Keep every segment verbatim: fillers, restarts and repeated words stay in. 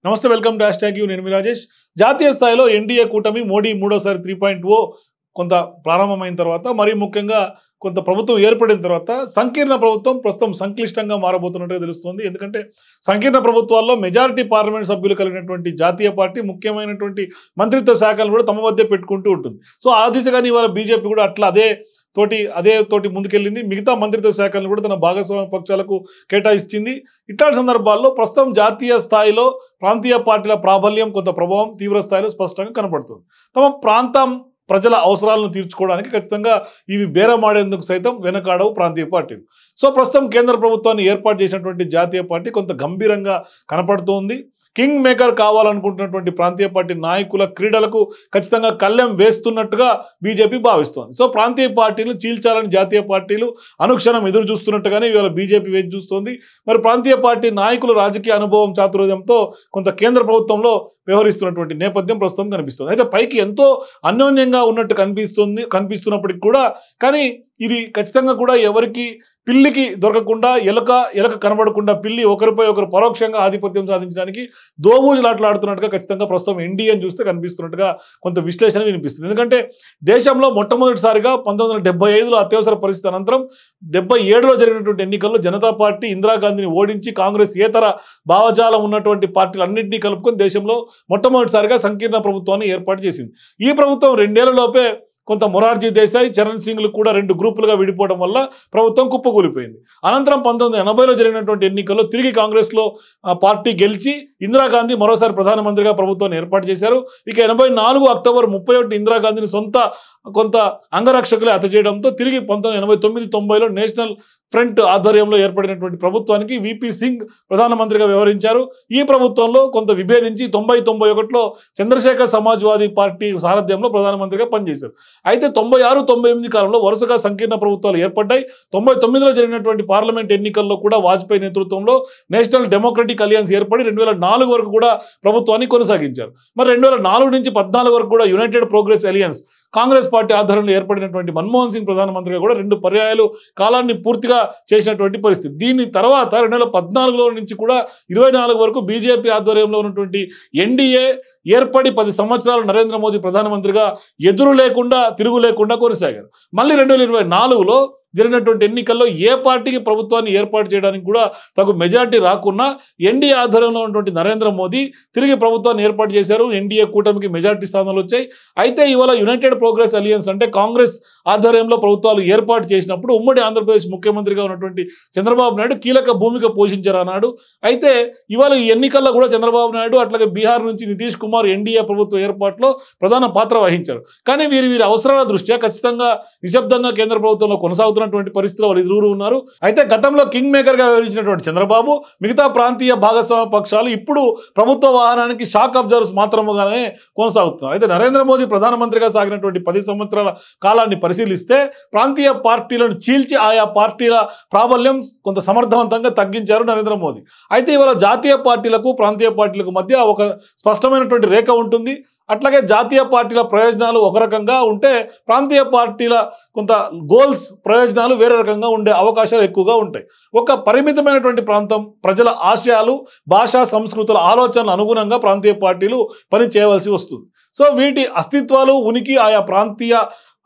నమస్తే, welcome to hashtag U. నేను మీ రాజేష్. జాతీయ స్థాయిలో ఎన్డీఏ కూటమి మోడీ మూడోసారి త్రీ పాయింట్ ఓ కొంత ప్రారంభమైన తర్వాత, మరీ ముఖ్యంగా కొంత ప్రభుత్వం ఏర్పడిన తర్వాత సంకీర్ణ ప్రభుత్వం ప్రస్తుతం సంక్లిష్టంగా మారబోతున్నట్టుగా తెలుస్తుంది. ఎందుకంటే సంకీర్ణ ప్రభుత్వాల్లో మెజారిటీ పార్లమెంట్ సభ్యులు కలిగినటువంటి జాతీయ పార్టీ ముఖ్యమైనటువంటి మంత్రిత్వ శాఖలను కూడా తమ మధ్య పెట్టుకుంటూ ఉంటుంది. సో ఆ దిశగాని ఇవాళ బీజేపీ కూడా అట్లా అదే తోటి అదే తోటి ముందుకెళ్ళింది. మిగతా మంత్రిత్వ శాఖలను కూడా తన భాగస్వామ్య పక్షాలకు కేటాయించింది. ఇట్లాంటి సందర్భాల్లో ప్రస్తుతం జాతీయ స్థాయిలో ప్రాంతీయ పార్టీల ప్రాబల్యం, కొంత ప్రభావం తీవ్ర స్థాయిలో స్పష్టంగా కనపడుతుంది. తమ ప్రాంతం ప్రజల అవసరాలను తీర్చుకోవడానికి ఖచ్చితంగా ఇవి బేరమాడేందుకు సైతం వెనకాడవు ప్రాంతీయ పార్టీలు. సో ప్రస్తుతం కేంద్ర ప్రభుత్వాన్ని ఏర్పాటు చేసినటువంటి జాతీయ పార్టీ కొంత గంభీరంగా కనపడుతోంది. కింగ్ మేకర్ కావాలనుకుంటున్నటువంటి ప్రాంతీయ పార్టీ నాయకుల క్రీడలకు ఖచ్చితంగా కళ్ళెం వేస్తున్నట్టుగా బీజేపీ భావిస్తోంది. సో ప్రాంతీయ పార్టీలు చీల్చాలని జాతీయ పార్టీలు అనుక్షణం ఎదురు చూస్తున్నట్టుగానే ఇవాళ బీజేపీ వేచి చూస్తోంది. మరి ప్రాంతీయ పార్టీ నాయకులు రాజకీయ అనుభవం, చాతుర్యంతో కొంత కేంద్ర ప్రభుత్వంలో వ్యవహరిస్తున్నటువంటి నేపథ్యం ప్రస్తుతం కనిపిస్తుంది. అయితే పైకి ఎంతో అన్యోన్యంగా ఉన్నట్టు కనిపిస్తుంది కనిపిస్తున్నప్పటికీ కూడా కానీ ఇది ఖచ్చితంగా కూడా ఎవరికి పిల్లికి దొరకకుండా, ఎలక ఎలక కనబడకుండా పిల్లి ఒకరిపై ఒకరు పరోక్షంగా ఆధిపత్యం సాధించడానికి దోబూజులాటలాడుతున్నట్టుగా ఖచ్చితంగా ప్రస్తుతం ఎన్డీఏని చూస్తే కనిపిస్తున్నట్టుగా కొంత విశ్లేషణ వినిపిస్తుంది. ఎందుకంటే దేశంలో మొట్టమొదటిసారిగా పంతొమ్మిది వందల డెబ్బై ఐదులో అత్యవసర పరిస్థితి అనంతరం డెబ్బై ఏడులో జరిగినటువంటి ఎన్నికల్లో జనతా పార్టీ ఇందిరాగాంధీని ఓడించి కాంగ్రెస్ ఏతర భావజాలం ఉన్నటువంటి పార్టీలన్నింటినీ కలుపుకొని దేశంలో మొట్టమొదటిసారిగా సంకీర్ణ ప్రభుత్వాన్ని ఏర్పాటు చేసింది. ఈ ప్రభుత్వం రెండేళ్లలోపే కొంత మొరార్జీ దేశాయ్, చరణ్ సింగ్లు కూడా రెండు గ్రూపులుగా విడిపోవడం వల్ల ప్రభుత్వం కుప్పకూలిపోయింది. అనంతరం పంతొమ్మిది వందల ఎనభైలో జరిగినటువంటి ఎన్నికల్లో తిరిగి కాంగ్రెస్లో పార్టీ గెలిచి ఇందిరాగాంధీ మరోసారి ప్రధానమంత్రిగా ప్రభుత్వాన్ని ఏర్పాటు చేశారు. ఇక ఎనభై నాలుగు అక్టోబర్ ముప్పై ఒకటి ఇందిరాగాంధీని సొంత కొంత అంగరక్షకులే హత్య చేయడంతో తిరిగి పంతొమ్మిది ఎనభై తొమ్మిది తొంభైలో నేషనల్ ఫ్రంట్ ఆధ్వర్యంలో ఏర్పడినటువంటి ప్రభుత్వానికి విపి సింగ్ ప్రధానమంత్రిగా వ్యవహరించారు. ఈ ప్రభుత్వంలో కొంత విభేదించి తొంభై తొంభై ఒకటిలో చంద్రశేఖర్ సమాజ్వాదీ పార్టీ సారథ్యంలో ప్రధానమంత్రిగా పనిచేశారు. అయితే తొంభై ఆరు తొంభై ఎనిమిది కాలంలో వరుసగా సంకీర్ణ ప్రభుత్వాలు ఏర్పడ్డాయి. తొంభై తొమ్మిదిలో జరిగినటువంటి పార్లమెంట్ ఎన్నికల్లో కూడా వాజ్పేయి నేతృత్వంలో నేషనల్ డెమోక్రటిక్ అలియన్స్ ఏర్పడి రెండు వేల నాలుగు వరకు కూడా ప్రభుత్వాన్ని కొనసాగించారు. మరి రెండు వేల నాలుగు నుంచి పద్నాలుగు వరకు కూడా united progressive alliance Congress party ఆధ్వర్యంలో ఏర్పడినటువంటి మన్మోహన్ సింగ్ ప్రధానమంత్రిగా కూడా రెండు పర్యాయాలు కాలాన్ని పూర్తిగా చేసినటువంటి పరిస్థితి. దీని తర్వాత రెండు వేల పద్నాలుగులో నుంచి కూడా ఇరవై నాలుగు వరకు బీజేపీ ఆధ్వర్యంలో ఉన్నటువంటి ఎన్డీఏ ఏర్పడి పది సంవత్సరాలు నరేంద్ర మోదీ ప్రధానమంత్రిగా ఎదురు లేకుండా, తిరుగు లేకుండా కొనసాగారు. మళ్ళీ రెండు వేల ఇరవై నాలుగులో జరిగినటువంటి ఎన్నికల్లో ఏ పార్టీకి ప్రభుత్వాన్ని ఏర్పాటు చేయడానికి కూడా తగు మెజార్టీ రాకున్నా ఎన్డీఏ ఆధ్వర్యంలో ఉన్నటువంటి నరేంద్ర మోదీ తిరిగి ప్రభుత్వాన్ని ఏర్పాటు చేశారు. ఎన్డీఏ కూటమికి మెజార్టీ స్థానాలు వచ్చాయి. అయితే ఇవాళ యునైటెడ్ ప్రోగ్రెస్ అలియన్స్ అంటే కాంగ్రెస్ ఆధ్వర్యంలో ప్రభుత్వాలు ఏర్పాటు చేసినప్పుడు ఉమ్మడి ఆంధ్రప్రదేశ్ ముఖ్యమంత్రిగా ఉన్నటువంటి చంద్రబాబు నాయుడు కీలక భూమిక పోషించారన్నాడు. అయితే ఇవాళ ఈ ఎన్నికల్లో కూడా చంద్రబాబు నాయుడు అట్లాగే బీహార్ నుంచి నితీష్ కుమార్ ఎన్డీఏ ప్రభుత్వ ఏర్పాటులో ప్రధాన పాత్ర వహించారు. కానీ వీరి వీరి అవసరాల దృష్ట్యా ఖచ్చితంగా నిశ్శబ్దంగా కేంద్ర ప్రభుత్వంలో కొనసాగుతున్న పరిస్థితుల్లో వాళ్ళు ఇరువురు ఉన్నారు. అయితే గతంలో కింగ్ మేకర్ గా వ్యవహరించినటువంటి చంద్రబాబు మిగతా ప్రాంతీయ భాగస్వామ్య పక్షాలు ఇప్పుడు ప్రభుత్వ వాహనానికి షాక్ అబ్జర్వర్స్ మాత్రముగానే కొనసాగుతున్నారు. అయితే నరేంద్ర మోదీ ప్రధానమంత్రిగా సాగినటువంటి పది సంవత్సరాల కాలాన్ని పరిశీలిస్తే ప్రాంతీయ పార్టీలను చీల్చి ఆయా పార్టీల ప్రాబల్యం కొంత సమర్థవంతంగా తగ్గించారు నరేంద్ర మోదీ. అయితే ఇవాళ జాతీయ పార్టీలకు ప్రాంతీయ పార్టీలకు మధ్య ఒక స్పష్టమైనటువంటి రేఖ ఉంటుంది. అట్లాగే జాతీయ పార్టీల ప్రయోజనాలు ఒక రకంగా ఉంటే ప్రాంతీయ పార్టీల కొంత గోల్స్, ప్రయోజనాలు వేరే రకంగా ఉండే అవకాశాలు ఎక్కువగా ఉంటాయి. ఒక పరిమితమైనటువంటి ప్రాంతం ప్రజల ఆశయాలు, భాషా, సంస్కృతుల ఆలోచనలు అనుగుణంగా ప్రాంతీయ పార్టీలు పని చేయవలసి వస్తుంది. సో వీటి అస్తిత్వాలు, ఉనికి ఆయా ప్రాంతీయ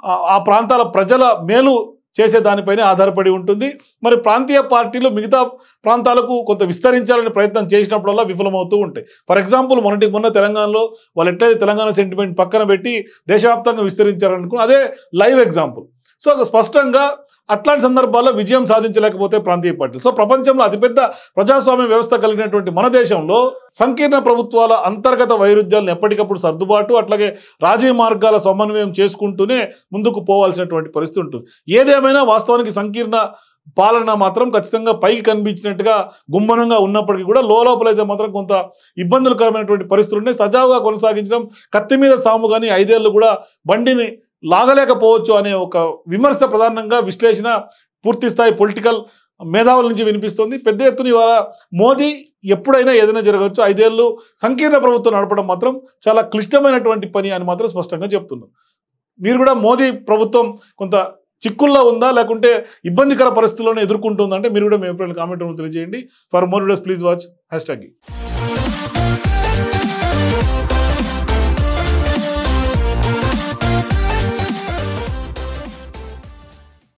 ఆ ప్రాంతాల ప్రజల మేలు చేసే దానిపైనే ఆధారపడి ఉంటుంది. మరి ప్రాంతీయ పార్టీలు మిగతా ప్రాంతాలకు కొంత విస్తరించాలని ప్రయత్నం చేసినప్పుడల్లా విఫలమవుతూ ఉంటాయి. ఫర్ ఎగ్జాంపుల్ మొన్నటి మొన్న తెలంగాణలో వాళ్ళు ఎట్లయితే తెలంగాణ సెంటిమెంట్ పక్కన పెట్టి దేశవ్యాప్తంగా విస్తరించారనుకో, అదే లైవ్ ఎగ్జాంపుల్. సో స్పష్టంగా అట్లాంటి సందర్భాల్లో విజయం సాధించలేకపోతే ప్రాంతీయ పార్టీలు. సో ప్రపంచంలో అతిపెద్ద ప్రజాస్వామ్య వ్యవస్థ కలిగినటువంటి మన దేశంలో సంకీర్ణ ప్రభుత్వాల అంతర్గత వైరుధ్యాలను ఎప్పటికప్పుడు సర్దుబాటు, అట్లాగే రాజీ మార్గాల సమన్వయం చేసుకుంటూనే ముందుకు పోవాల్సినటువంటి పరిస్థితి ఉంటుంది. ఏదేమైనా వాస్తవానికి సంకీర్ణ పాలన మాత్రం ఖచ్చితంగా పైకి కనిపించినట్టుగా గుమ్మనంగా ఉన్నప్పటికీ కూడా లోపలైతే మాత్రం కొంత ఇబ్బందులకరమైనటువంటి పరిస్థితులు ఉన్నాయి. సజావుగా కొనసాగించడం, కత్తి మీద సాము కానీ ఐదేళ్లు కూడా బండిని లాగలేకపోవచ్చు అనే ఒక విమర్శ ప్రధానంగా విశ్లేషణ పూర్తి స్థాయి పొలిటికల్ మేధావుల నుంచి వినిపిస్తుంది. పెద్ద ఎత్తున ఇవాళ మోదీ ఎప్పుడైనా ఏదైనా జరగవచ్చు, ఐదేళ్లు సంకీర్ణ ప్రభుత్వం నడపడం మాత్రం చాలా క్లిష్టమైనటువంటి పని అని మాత్రం స్పష్టంగా చెప్తున్నారు. మీరు కూడా మోదీ ప్రభుత్వం కొంత చిక్కుల్లో ఉందా లేకుంటే ఇబ్బందికర పరిస్థితుల్లోనే ఎదుర్కొంటుందంటే మీరు కూడా మీ అభిప్రాయాలు కామెంట్ రూపంలో తెలియజేయండి. For more videos please watch hash tag.